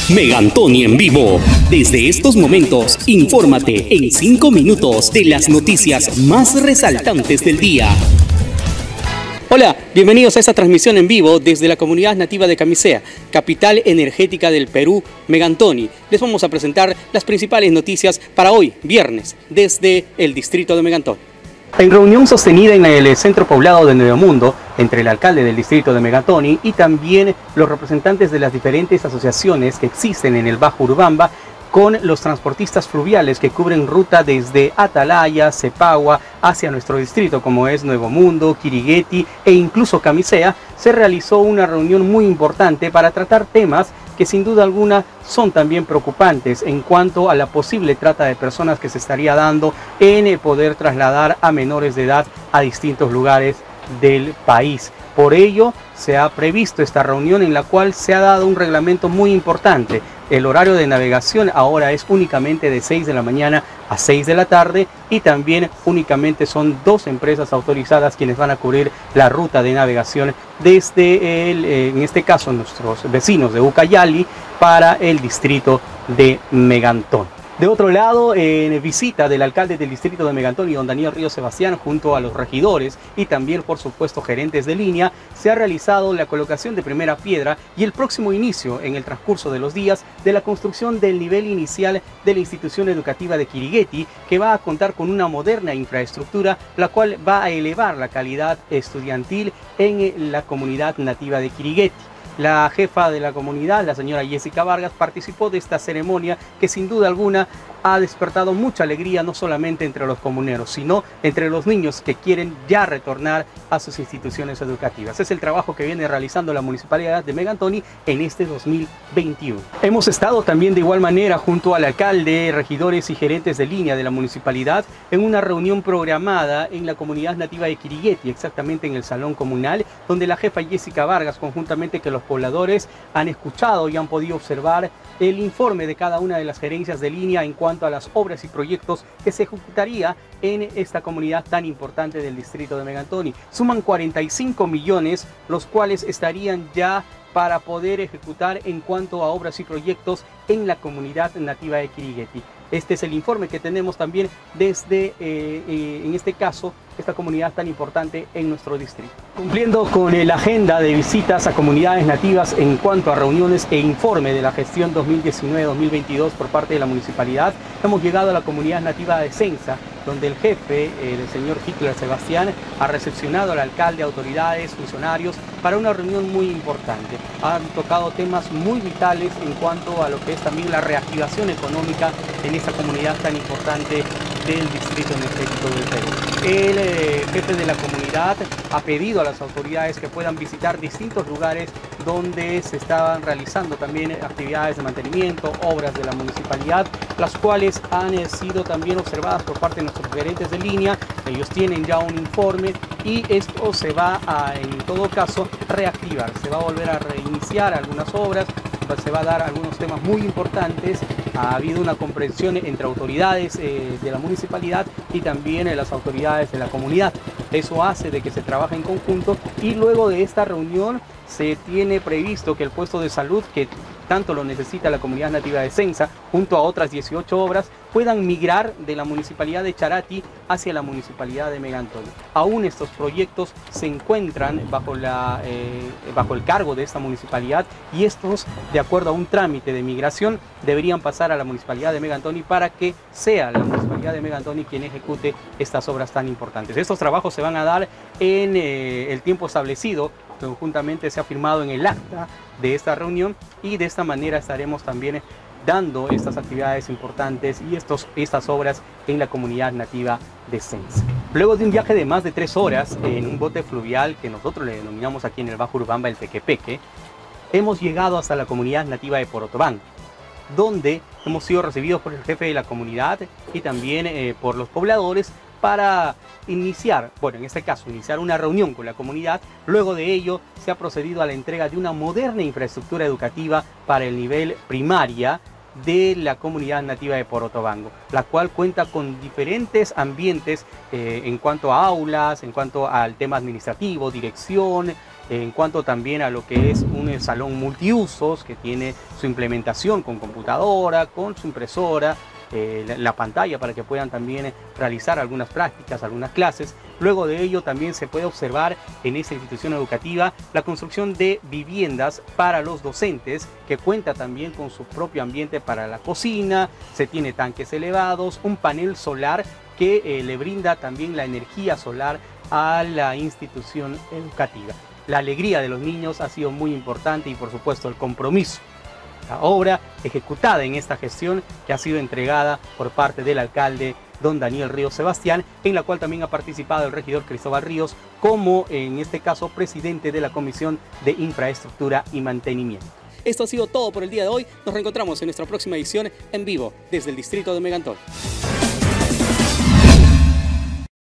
Megantoni en vivo. Desde estos momentos, infórmate en 5 minutos de las noticias más resaltantes del día. Hola, bienvenidos a esta transmisión en vivo desde la comunidad nativa de Camisea, capital energética del Perú, Megantoni. Les vamos a presentar las principales noticias para hoy, viernes, desde el distrito de Megantoni. En reunión sostenida en el centro poblado de Nuevo Mundo, entre el alcalde del distrito de Megantoni y también los representantes de las diferentes asociaciones que existen en el Bajo Urubamba, con los transportistas fluviales que cubren ruta desde Atalaya, Cepagua, hacia nuestro distrito, como es Nuevo Mundo, Quirigueti e incluso Camisea, se realizó una reunión muy importante para tratar temas que sin duda alguna son también preocupantes en cuanto a la posible trata de personas que se estaría dando en poder trasladar a menores de edad a distintos lugares del país. Por ello, se ha previsto esta reunión en la cual se ha dado un reglamento muy importante. El horario de navegación ahora es únicamente de 6 de la mañana a 6 de la tarde y también únicamente son 2 empresas autorizadas quienes van a cubrir la ruta de navegación desde, en este caso, nuestros vecinos de Ucayali para el distrito de Megantoni. De otro lado, en visita del alcalde del distrito de Megantoni, don Daniel Ríos Sebastián, junto a los regidores y también, por supuesto, gerentes de línea, se ha realizado la colocación de primera piedra y el próximo inicio, en el transcurso de los días, de la construcción del nivel inicial de la institución educativa de Quirigueti, que va a contar con una moderna infraestructura, la cual va a elevar la calidad estudiantil en la comunidad nativa de Quirigueti. La jefa de la comunidad, la señora Jessica Vargas, participó de esta ceremonia que sin duda alguna ha despertado mucha alegría no solamente entre los comuneros, sino entre los niños que quieren ya retornar a sus instituciones educativas. Es el trabajo que viene realizando la Municipalidad de Megantoni en este 2021. Hemos estado también de igual manera junto al alcalde, regidores y gerentes de línea de la municipalidad en una reunión programada en la comunidad nativa de Quirigueti, exactamente en el salón comunal, donde la jefa Jessica Vargas, conjuntamente con los pobladores, han escuchado y han podido observar el informe de cada una de las gerencias de línea en cuanto a las obras y proyectos que se ejecutaría en esta comunidad tan importante del distrito de Megantoni. Suman 45 millones, los cuales estarían ya para poder ejecutar en cuanto a obras y proyectos en la comunidad nativa de Quirigueti. Este es el informe que tenemos también desde, en este caso, esta comunidad tan importante en nuestro distrito. Cumpliendo con la agenda de visitas a comunidades nativas en cuanto a reuniones e informe de la gestión 2019-2022 por parte de la municipalidad, hemos llegado a la comunidad nativa de Sensa, donde el jefe, el señor Hitler Sebastián, ha recepcionado al alcalde, autoridades, funcionarios, para una reunión muy importante. Han tocado temas muy vitales en cuanto a lo que es también la reactivación económica en esta comunidad tan importante del distrito energético del Perú. El jefe de la comunidad ha pedido a las autoridades que puedan visitar distintos lugares donde se estaban realizando también actividades de mantenimiento, obras de la municipalidad, las cuales han sido también observadas por parte de nuestros gerentes de línea. Ellos tienen ya un informe y esto se va a, en todo caso, reactivar. Se va a volver a reiniciar algunas obras, se va a dar algunos temas muy importantes. Ha habido una comprensión entre autoridades de la municipalidad y también las autoridades de la comunidad. Eso hace de que se trabaje en conjunto y luego de esta reunión se tiene previsto que el puesto de salud, que tanto lo necesita la comunidad nativa de Sensa, junto a otras 18 obras, puedan migrar de la municipalidad de Charati hacia la municipalidad de Megantoni. Aún estos proyectos se encuentran bajo el cargo de esta municipalidad y estos, de acuerdo a un trámite de migración, deberían pasar a la municipalidad de Megantoni para que sea la municipalidad de Megantoni quien ejecute estas obras tan importantes. Estos trabajos se van a dar en el tiempo establecido. Conjuntamente se ha firmado en el acta de esta reunión y de esta manera estaremos también dando estas actividades importantes y estas obras en la comunidad nativa de Sensa. Luego de un viaje de más de 3 horas en un bote fluvial que nosotros le denominamos aquí en el Bajo Urubamba el Pequepeque, hemos llegado hasta la comunidad nativa de Porotobán, donde hemos sido recibidos por el jefe de la comunidad y también por los pobladores para iniciar, bueno, en este caso, iniciar una reunión con la comunidad. Luego de ello, se ha procedido a la entrega de una moderna infraestructura educativa para el nivel primaria de la comunidad nativa de Porotobango, la cual cuenta con diferentes ambientes en cuanto a aulas, en cuanto al tema administrativo, dirección, en cuanto también a lo que es un salón multiusos que tiene su implementación con computadora, con su impresora, la pantalla para que puedan también realizar algunas prácticas, algunas clases. Luego de ello también se puede observar en esta institución educativa la construcción de viviendas para los docentes, que cuenta también con su propio ambiente para la cocina, se tiene tanques elevados, un panel solar que le brinda también la energía solar a la institución educativa. La alegría de los niños ha sido muy importante y por supuesto el compromiso. La obra ejecutada en esta gestión que ha sido entregada por parte del alcalde don Daniel Ríos Sebastián, en la cual también ha participado el regidor Cristóbal Ríos como en este caso presidente de la Comisión de Infraestructura y Mantenimiento. Esto ha sido todo por el día de hoy. Nos reencontramos en nuestra próxima edición en vivo desde el distrito de Megantón.